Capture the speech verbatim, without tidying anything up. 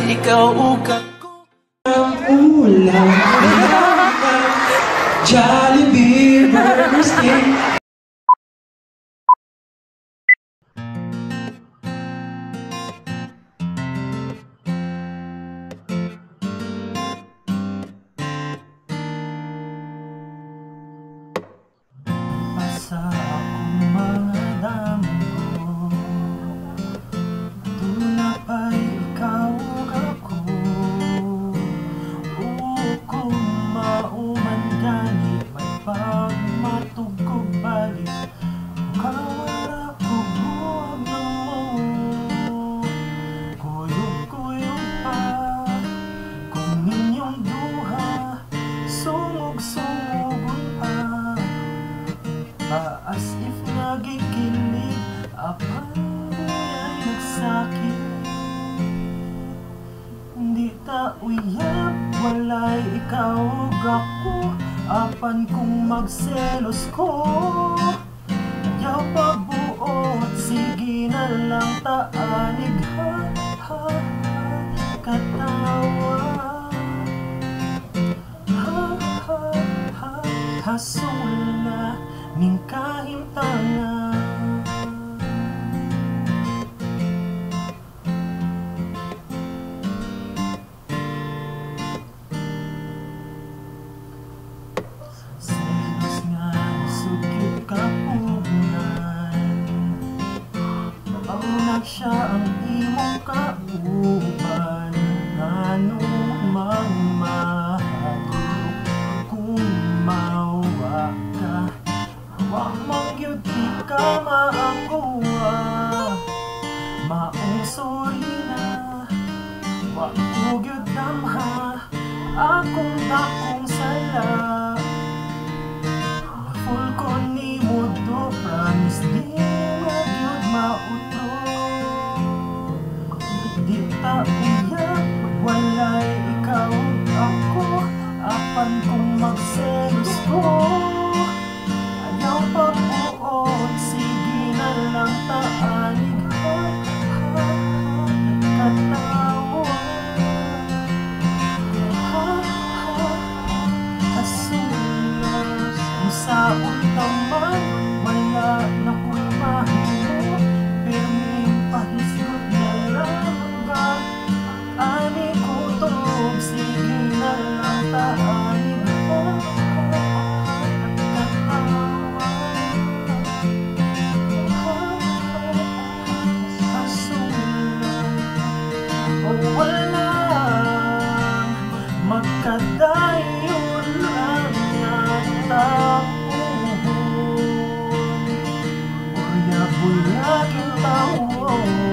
ikaw ugat ko ang ulam. Jollibee burger steak. Sa akong mga damo, tula pa'y ikaw ako. Oo, kung mauman gani, may pagmatugog balik, kawara ko buwag na mo. Kuyog-kuyog pa, kung ninyong duha, sumug-sumugon pa. As if nagikinig, apan ay nagsakit. Hindi ta uyab, walay ikaw ako. Apan kung magselos ko, ayaw pa buot, sige na lang taanig. Ha, ha, ha, katawa. Ha, ha, ha, hasula ning kahimtangan. Selos nga sugid kapunan, maunag siya ang imong kauban. Anong mang mahadlok kung mawa ka, wag magyud di ka maakuha. Maong sorry na, wag ko gyud damha akong dakong sala. Full ko ni mo do, promise di mo gyud mautro. Di ta uyak, walay ikaw ako. Apan kung magselos ko, ayaw pa buot, sige na lang taanig. Ha, ha, ha, katawa. Ha, ha, hasula. Kung saon taman, wala na kong mahimo. Pirming pahisgot na lang, ani kutob, sige na lang taanig. Ha, magkadayon lang ang tapuhon, buya-buya kang taon.